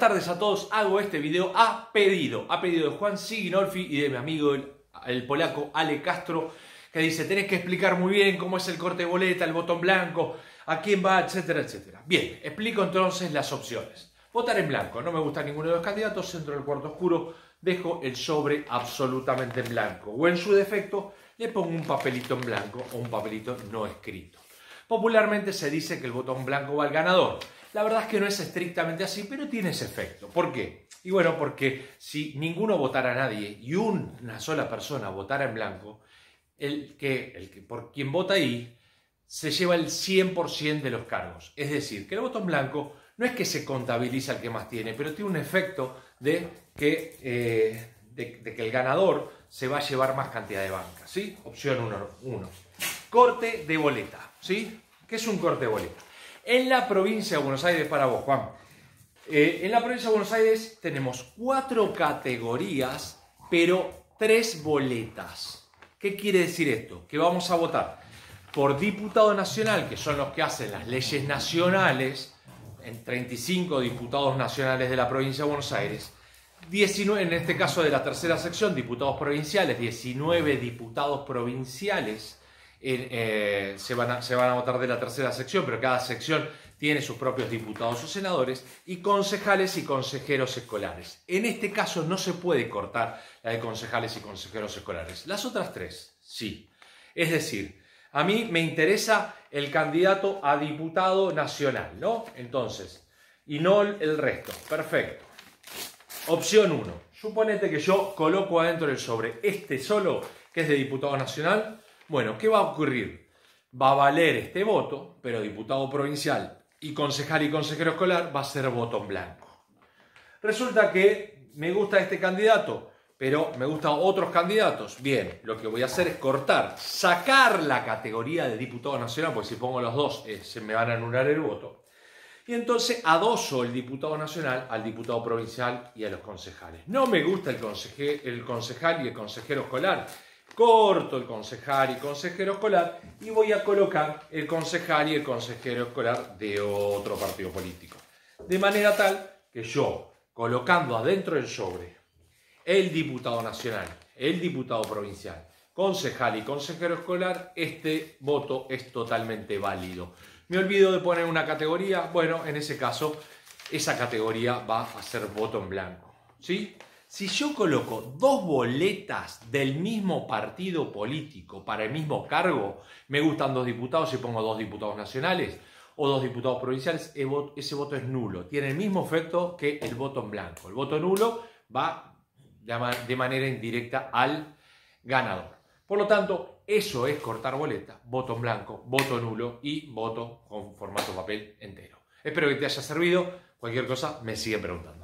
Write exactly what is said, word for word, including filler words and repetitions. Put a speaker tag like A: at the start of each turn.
A: tardes a todos, hago este video a pedido, a pedido de Juan Siginolfi y de mi amigo el, el polaco Ale Castro, que dice, tenés que explicar muy bien cómo es el corte de boleta, el botón blanco, a quién va, etcétera, etcétera. Bien, explico entonces las opciones. Votar en blanco, no me gusta ninguno de los candidatos, centro del cuarto oscuro, dejo el sobre absolutamente en blanco, o en su defecto, le pongo un papelito en blanco o un papelito no escrito. Popularmente se dice que el botón blanco va al ganador. La verdad es que no es estrictamente así, pero tiene ese efecto. ¿Por qué? Y bueno, porque si ninguno votara a nadie y una sola persona votara en blanco, el que, el que por quien vota ahí se lleva el cien por ciento de los cargos. Es decir, que el voto en blanco no es que se contabiliza el que más tiene, pero tiene un efecto de que, eh, de, de que el ganador se va a llevar más cantidad de bancas, ¿sí? Opción uno. Corte de boleta, ¿sí? ¿Qué es un corte de boleta? En la provincia de Buenos Aires, para vos, Juan, eh, en la provincia de Buenos Aires tenemos cuatro categorías, pero tres boletas. ¿Qué quiere decir esto? Que vamos a votar por diputado nacional, que son los que hacen las leyes nacionales, en treinta y cinco diputados nacionales de la provincia de Buenos Aires, diecinueve, en este caso de la tercera sección, diputados provinciales, diecinueve diputados provinciales, eh, eh, se, van a, se van a votar de la tercera sección, pero cada sección tiene sus propios diputados o senadores, y concejales y consejeros escolares. En este caso no se puede cortar la de concejales y consejeros escolares. Las otras tres, sí. Es decir, a mí me interesa el candidato a diputado nacional, ¿no? Entonces, y no el resto. Perfecto. Opción uno. Suponete que yo coloco adentro del sobre este solo, que es de diputado nacional. Bueno, ¿qué va a ocurrir? Va a valer este voto, pero diputado provincial y concejal y consejero escolar va a ser voto en blanco. Resulta que me gusta este candidato, pero me gustan otros candidatos. Bien, lo que voy a hacer es cortar, sacar la categoría de diputado nacional, porque si pongo los dos eh, se me van a anular el voto. Y entonces adoso el diputado nacional al diputado provincial y a los concejales. No me gusta el, conseje, el concejal y el consejero escolar. Corto el concejal y consejero escolar y voy a colocar el concejal y el consejero escolar de otro partido político. De manera tal que yo, colocando adentro del sobre el diputado nacional, el diputado provincial, concejal y consejero escolar, este voto es totalmente válido. ¿Me olvido de poner una categoría? Bueno, en ese caso, esa categoría va a ser voto en blanco, ¿sí? Si yo coloco dos boletas del mismo partido político para el mismo cargo, me gustan dos diputados y pongo dos diputados nacionales o dos diputados provinciales, ese voto es nulo. Tiene el mismo efecto que el voto en blanco. El voto nulo va de manera indirecta al ganador. Por lo tanto, eso es cortar boleta, voto en blanco, voto nulo y voto con formato papel entero. Espero que te haya servido. Cualquier cosa me siguen preguntando.